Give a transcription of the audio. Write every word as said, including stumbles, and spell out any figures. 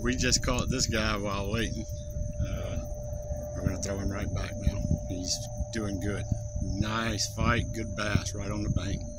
we just caught this guy while waiting. Uh, we're going to throw him right back now. He's doing good. Nice fight, good bass right on the bank.